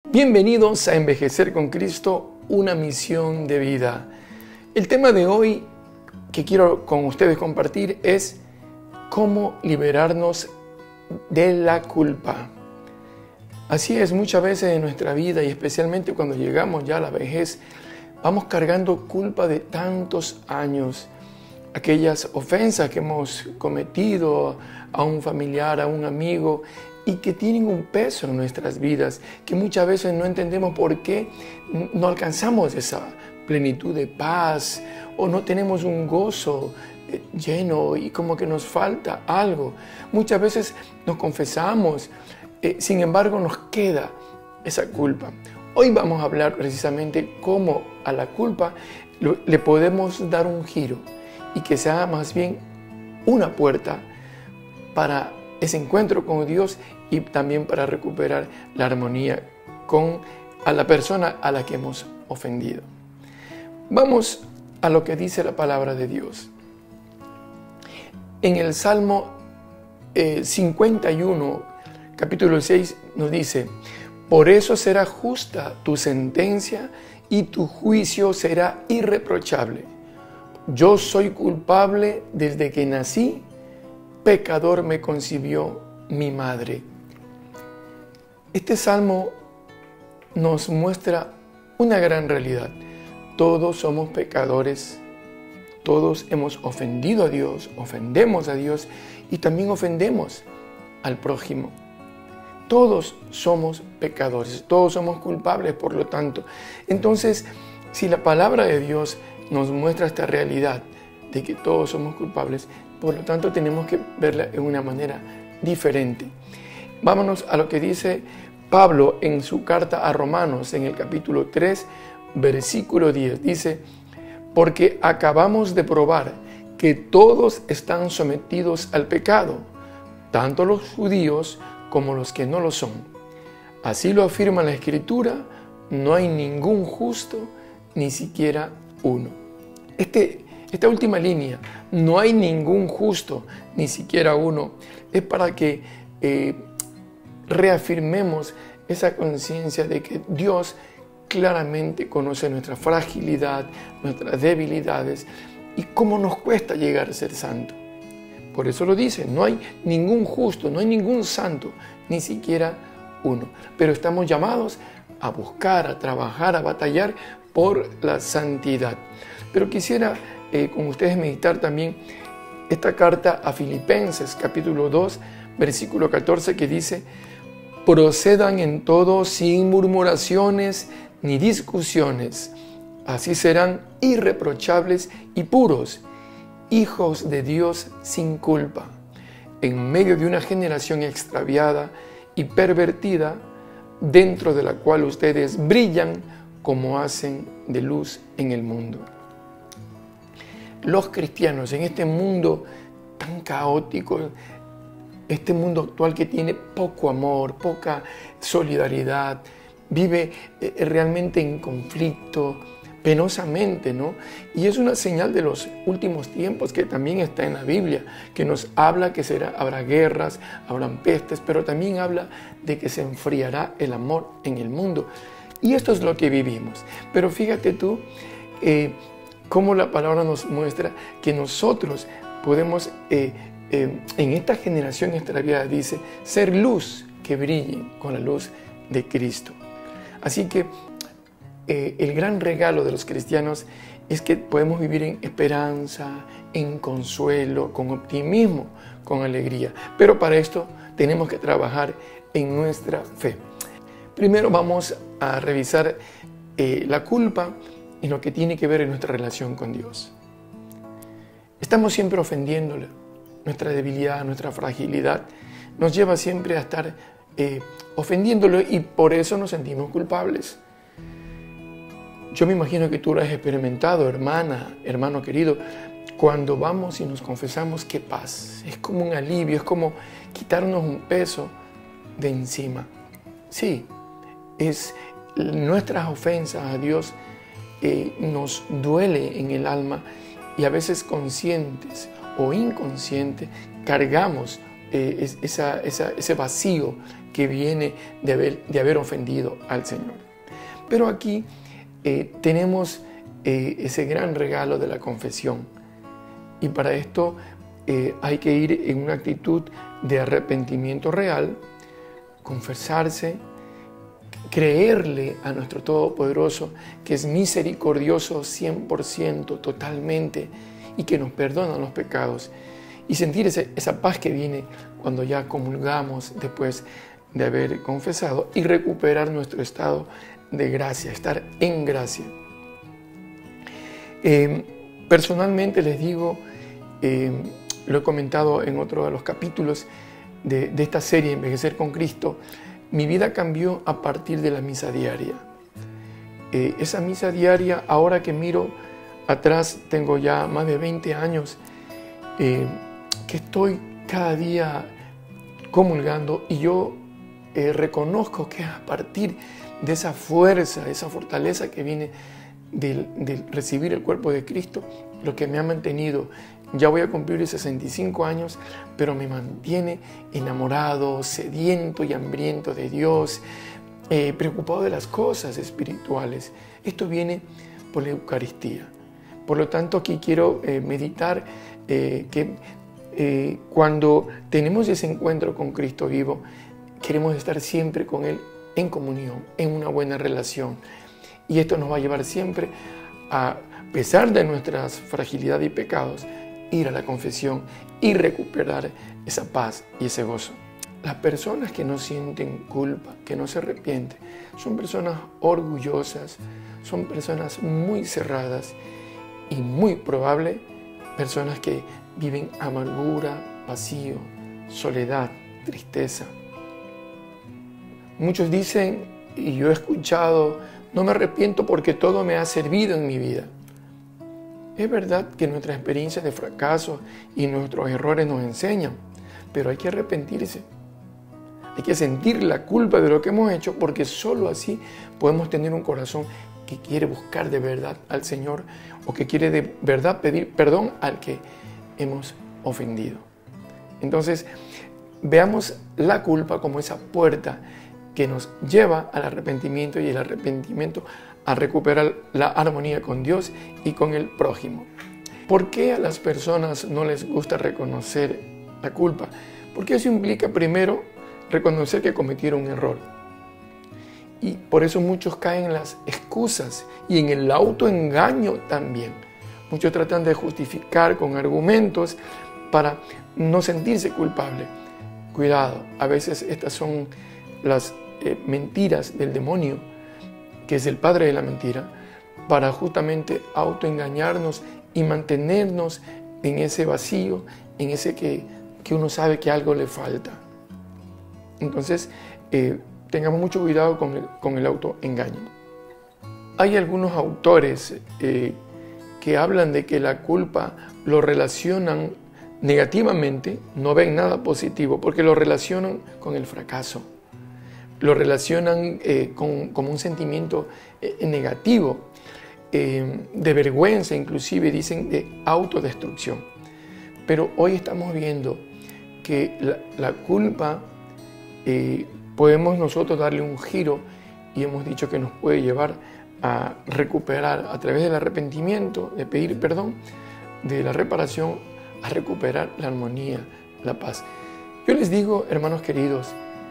Bienvenidos a Envejecer con Cristo, una misión de vida. El tema de hoy que quiero con ustedes compartir es cómo liberarnos de la culpa. Así es, muchas veces en nuestra vida y especialmente cuando llegamos ya a la vejez, vamos cargando culpa de tantos años. Aquellas ofensas que hemos cometido a un familiar, a un amigo, y que tienen un peso en nuestras vidas, que muchas veces no entendemos por qué no alcanzamos esa plenitud de paz o no tenemos un gozo lleno y como que nos falta algo. Muchas veces nos confesamos, sin embargo nos queda esa culpa. Hoy vamos a hablar precisamente cómo a la culpa le podemos dar un giro y que sea más bien una puerta para ese encuentro con Dios y también para recuperar la armonía con a la persona a la que hemos ofendido. Vamos a lo que dice la palabra de Dios. En el Salmo 51, capítulo 6, nos dice: por eso será justa tu sentencia y tu juicio será irreprochable. Yo soy culpable desde que nací, pecador me concibió mi madre. Este salmo nos muestra una gran realidad. Todos somos pecadores, todos hemos ofendido a Dios, ofendemos a Dios y también ofendemos al prójimo. Todos somos pecadores, todos somos culpables, por lo tanto. Entonces, si la palabra de Dios nos muestra esta realidad de que todos somos culpables, por lo tanto tenemos que verla de una manera diferente. Vámonos a lo que dice Pablo en su carta a Romanos, en el capítulo 3, versículo 10. Dice: porque acabamos de probar que todos están sometidos al pecado, tanto los judíos como los que no lo son. Así lo afirma la Escritura: no hay ningún justo, ni siquiera uno. Esta última línea, no hay ningún justo, ni siquiera uno, es para que reafirmemos esa conciencia de que Dios claramente conoce nuestra fragilidad, nuestras debilidades y cómo nos cuesta llegar a ser santo. Por eso lo dice, no hay ningún justo, no hay ningún santo, ni siquiera uno. Pero estamos llamados a buscar, a trabajar, a batallar por la santidad. Pero quisiera con ustedes meditar también esta carta a Filipenses, capítulo 2, versículo 14, que dice: procedan en todo sin murmuraciones ni discusiones, así serán irreprochables y puros, hijos de Dios sin culpa, en medio de una generación extraviada y pervertida, dentro de la cual ustedes brillan como hacen de luz en el mundo. Los cristianos en este mundo tan caótico, este mundo actual que tiene poco amor, poca solidaridad, vive realmente en conflicto, penosamente, ¿no? Y es una señal de los últimos tiempos que también está en la Biblia, que nos habla que habrá guerras, habrán pestes, pero también habla de que se enfriará el amor en el mundo. Y esto es lo que vivimos. Pero fíjate tú cómo la palabra nos muestra que nosotros podemos, en esta generación extraviada, dice, ser luz que brille con la luz de Cristo. Así que el gran regalo de los cristianos es que podemos vivir en esperanza, en consuelo, con optimismo, con alegría. Pero para esto tenemos que trabajar en nuestra fe. Primero vamos a revisar la culpa en lo que tiene que ver en nuestra relación con Dios. Estamos siempre ofendiéndole. Nuestra debilidad, nuestra fragilidad nos lleva siempre a estar ofendiéndolo y por eso nos sentimos culpables. Yo me imagino que tú lo has experimentado, hermana, hermano querido, cuando vamos y nos confesamos, qué paz. Es como un alivio, es como quitarnos un peso de encima. Sí, nuestras ofensas a Dios nos duele en el alma y a veces conscientes o inconscientes cargamos ese vacío que viene de haber ofendido al Señor. Pero aquí tenemos ese gran regalo de la confesión. Y para esto hay que ir en una actitud de arrepentimiento real, confesarse, creerle a nuestro Todopoderoso que es misericordioso 100%, totalmente, y que nos perdona los pecados, y sentir esa paz que viene cuando ya comulgamos después de haber confesado, y recuperar nuestro estado de gracia, estar en gracia. Personalmente les digo, lo he comentado en otro de los capítulos de esta serie Envejecer con Cristo, mi vida cambió a partir de la misa diaria. Esa misa diaria, ahora que miro atrás, tengo ya más de 20 años, que estoy cada día comulgando, y yo reconozco que es a partir de esa fuerza, esa fortaleza que viene de recibir el cuerpo de Cristo, lo que me ha mantenido. Ya voy a cumplir 65 años, pero me mantiene enamorado, sediento y hambriento de Dios, preocupado de las cosas espirituales. Esto viene por la Eucaristía. Por lo tanto, aquí quiero meditar que cuando tenemos ese encuentro con Cristo vivo, queremos estar siempre con Él en comunión, en una buena relación. Y esto nos va a llevar siempre, a pesar de nuestras fragilidades y pecados, ir a la confesión y recuperar esa paz y ese gozo. Las personas que no sienten culpa, que no se arrepienten, son personas orgullosas, son personas muy cerradas y muy probable personas que viven amargura, vacío, soledad, tristeza. Muchos dicen, y yo he escuchado, no me arrepiento porque todo me ha servido en mi vida. Es verdad que nuestras experiencias de fracaso y nuestros errores nos enseñan, pero hay que arrepentirse. Hay que sentir la culpa de lo que hemos hecho, porque solo así podemos tener un corazón que quiere buscar de verdad al Señor, o que quiere de verdad pedir perdón al que hemos ofendido. Entonces, veamos la culpa como esa puerta que nos lleva al arrepentimiento, y el arrepentimiento a recuperar la armonía con Dios y con el prójimo. ¿Por qué a las personas no les gusta reconocer la culpa? Porque eso implica primero reconocer que cometieron un error. Y por eso muchos caen en las excusas y en el autoengaño también. Muchos tratan de justificar con argumentos para no sentirse culpable. Cuidado, a veces estas son las mentiras del demonio, que es el padre de la mentira, para justamente autoengañarnos y mantenernos en ese vacío, en ese que uno sabe que algo le falta. Entonces, tengamos mucho cuidado con el autoengaño. Hay algunos autores que hablan de que la culpa lo relacionan negativamente, no ven nada positivo, porque lo relacionan con el fracaso. Lo relacionan como un sentimiento negativo, de vergüenza, inclusive dicen de autodestrucción. Pero hoy estamos viendo que la culpa podemos nosotros darle un giro, y hemos dicho que nos puede llevar a recuperar a través del arrepentimiento, de pedir perdón, de la reparación, a recuperar la armonía, la paz. Yo les digo, hermanos queridos,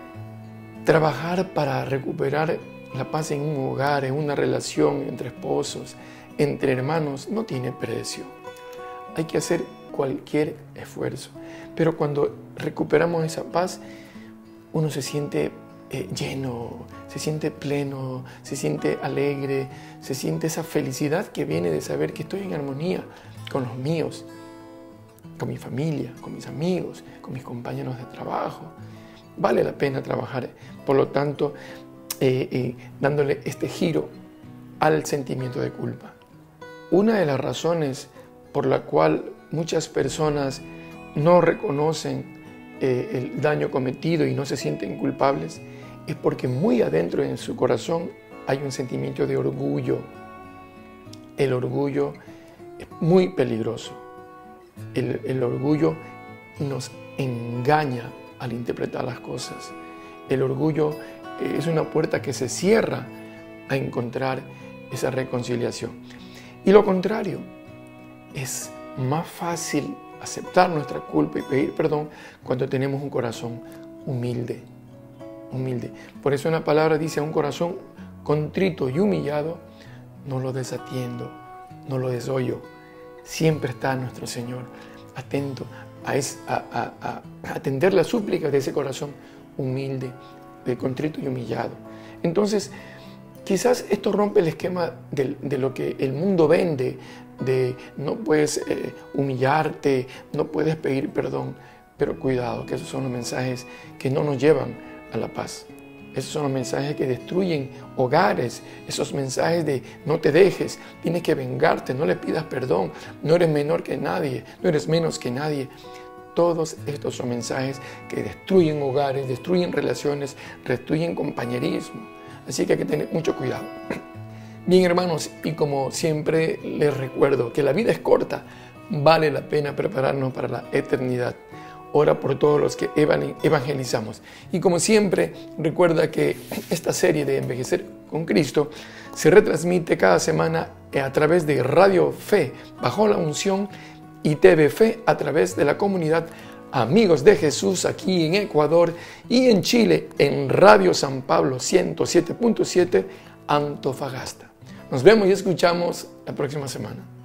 trabajar para recuperar la paz en un hogar, en una relación entre esposos, entre hermanos, no tiene precio. Hay que hacer cualquier esfuerzo. Pero cuando recuperamos esa paz, uno se siente lleno, se siente pleno, se siente alegre, se siente esa felicidad que viene de saber que estoy en armonía con los míos, con mi familia, con mis amigos, con mis compañeros de trabajo. Vale la pena trabajar, por lo tanto, dándole este giro al sentimiento de culpa. Una de las razones por la cual muchas personas no reconocen el daño cometido y no se sienten culpables es porque muy adentro en su corazón hay un sentimiento de orgullo. El orgullo es muy peligroso. El orgullo nos engaña al interpretar las cosas. El orgullo es una puerta que se cierra a encontrar esa reconciliación. Y lo contrario, es más fácil aceptar nuestra culpa y pedir perdón cuando tenemos un corazón humilde. Por eso una palabra dice: a un corazón contrito y humillado no lo desatiendo, no lo desoyo. Siempre está nuestro Señor atento a atender las súplicas de ese corazón humilde, contrito y humillado. Entonces, quizás esto rompe el esquema de lo que el mundo vende, de no puedes humillarte, no puedes pedir perdón, pero cuidado, que esos son los mensajes que no nos llevan a la paz. Esos son los mensajes que destruyen hogares, esos mensajes de no te dejes, tienes que vengarte, no le pidas perdón, no eres menor que nadie, no eres menos que nadie. Todos estos son mensajes que destruyen hogares, destruyen relaciones, destruyen compañerismo. Así que hay que tener mucho cuidado. Bien, hermanos, y como siempre les recuerdo que la vida es corta, vale la pena prepararnos para la eternidad. Ora por todos los que evangelizamos. Y como siempre, recuerda que esta serie de Envejecer con Cristo se retransmite cada semana a través de Radio Fe, bajo la unción, y TV Fe a través de la comunidad Amigos de Jesús aquí en Ecuador y en Chile en Radio San Pablo 107.7 Antofagasta. Nos vemos y escuchamos la próxima semana.